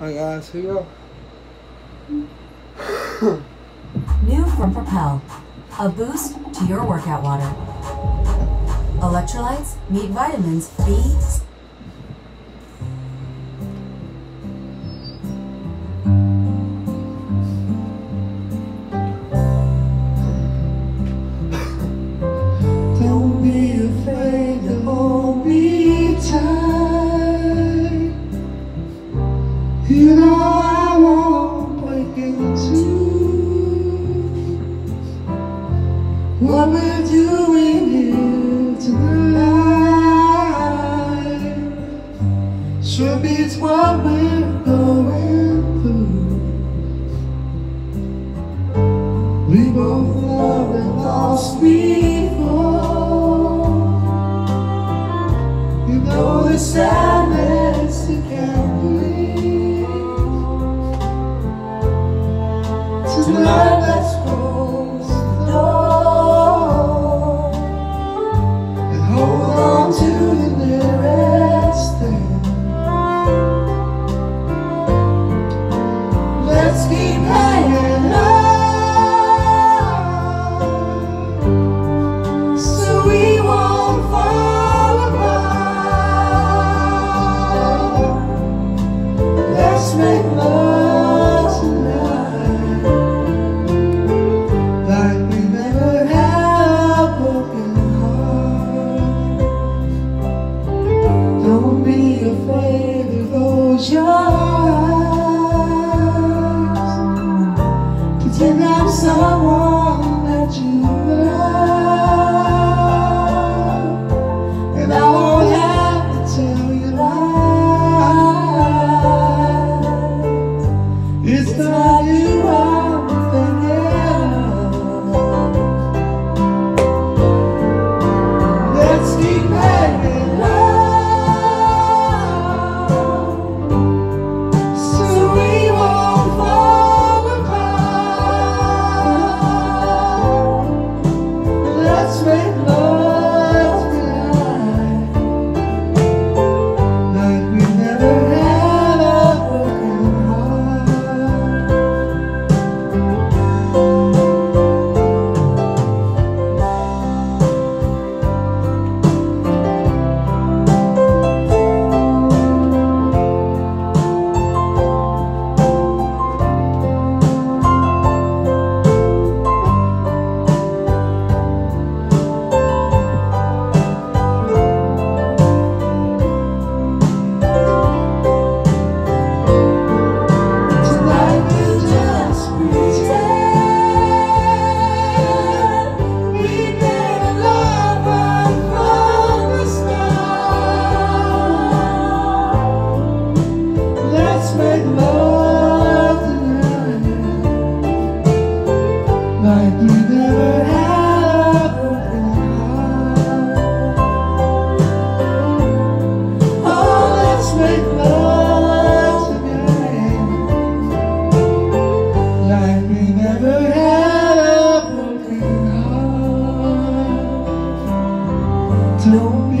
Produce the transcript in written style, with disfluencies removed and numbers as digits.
Alright guys, here we go. New from Propel. A boost to your workout water. Electrolytes meet vitamins B. Don't be afraid to hold me tight. You know I won't break into what we're doing here tonight. Sure beats what we're going through. We both loved and lost before. You know the sadness you can't believe. Tonight let's close the door and hold on to the nearest thing. Let's keep hanging on so we won't fall apart. Let's make love tonight like we never had a broken heart. Don't be afraid to close your eyes. Pretend I'm someone that you love, and I won't have to tell you lies. It's not you I'm thinking of. Let's keep hanging on so we won't fall apart. Let's make love tonight like we never had a broken heart. Tonight we'll just pretend we've been in love right from the start. Let's make love tonight like we never had a broken heart. Oh, let's make love tonight like we never had a broken heart. Don't